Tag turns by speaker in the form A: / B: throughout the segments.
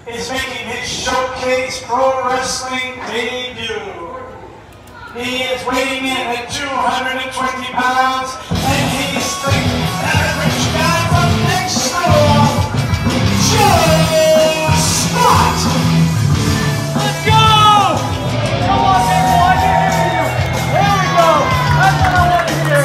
A: is making his Showcase Pro Wrestling debut. He is weighing in at 220 pounds, and he's the average guy from next door, Joe Scott.
B: Let's go! Come on, people, I can hear you. There we go. That's what I want to hear.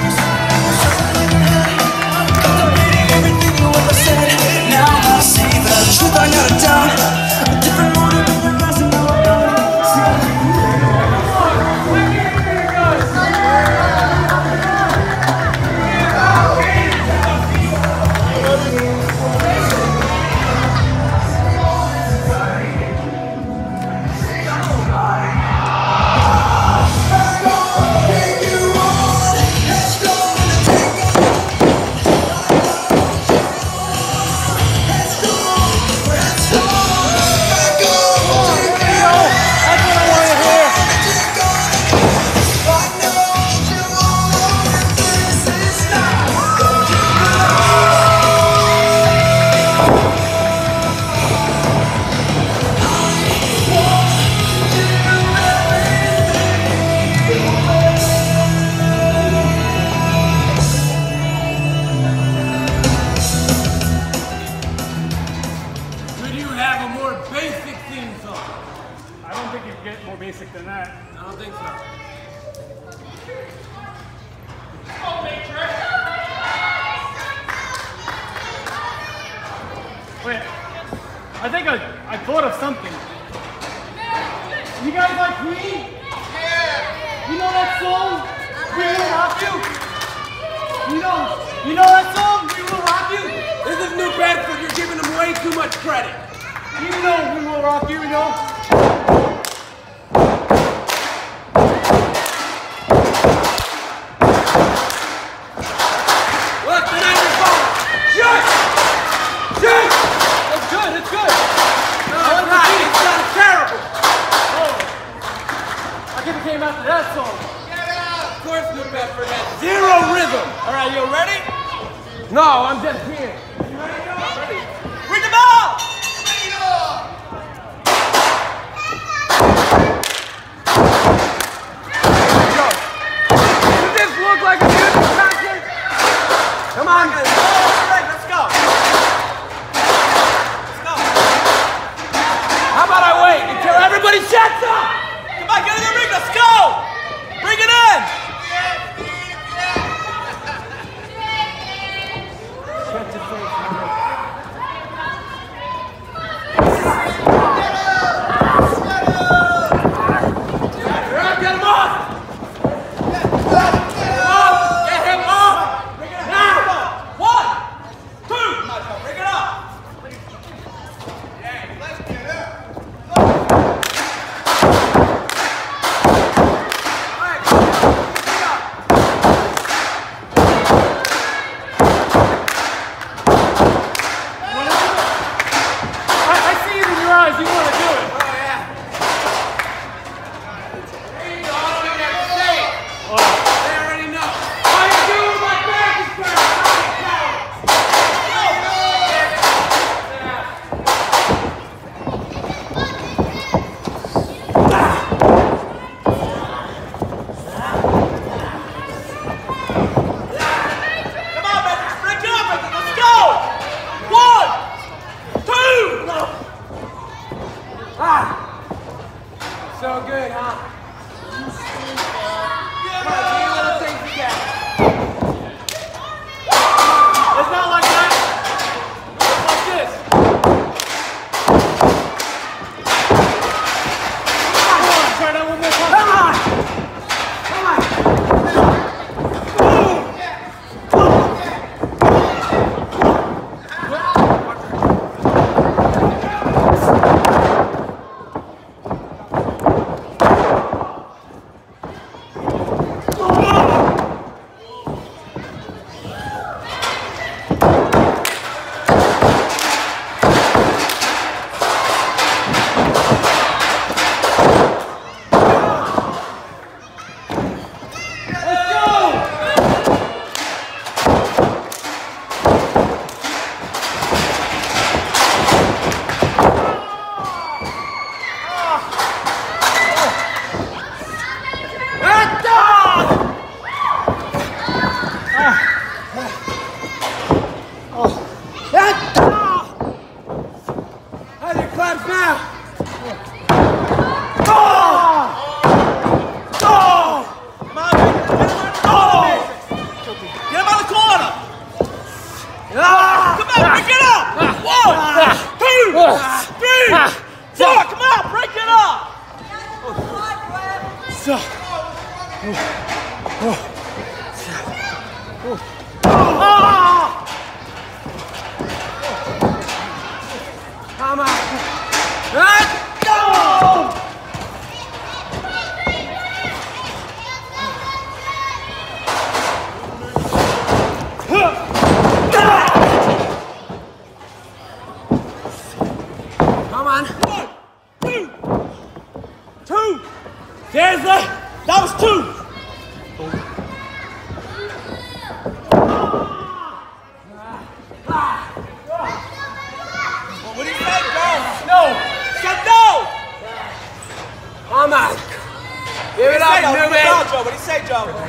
C: Debating everything you ever said. Now I see the truth, I got it down. A different motive in your eyes and now I'm
B: basic than that.
D: I don't think so.
B: Wait, I think I thought of something. You guys like Queen? Yeah. You know that song? We Will Rock You? You know that song? We Will Rock You?
D: This is New Bedford. You're giving them way too much credit.
B: You know We Will Rock You, you know? Came after that song.
D: Of course New Bedford has zero rhythm.
B: All right, you ready?
D: No, I'm just here.
B: You ready? No, I'm ready.
D: Bring the ball! Go. Does this look like a music concert? Come on, guys. All right, let's go. Let's go. How about I wait until everybody shuts up? Come on, get in the ring, let's go! Bring it in!
B: Catch it
D: How do you clap now? Get him out of the corner! Come on, break it up! 1, 2, 3, 4, come on, break it up! Come on! Let's go! Come on. 1, 2, 2. Seriously? That was 2. What do you say, Joe? No. Said no. Come on. Give it up, Joe. What do you say, Joe?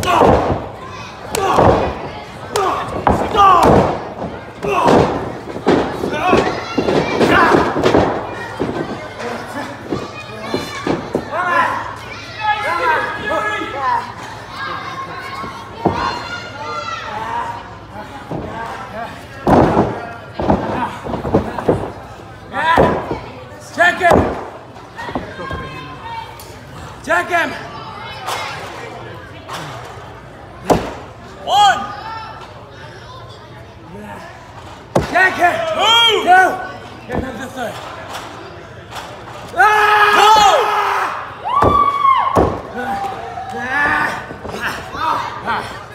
D: Check him! Check him! 1! Check him! 2! Here comes the third. Go!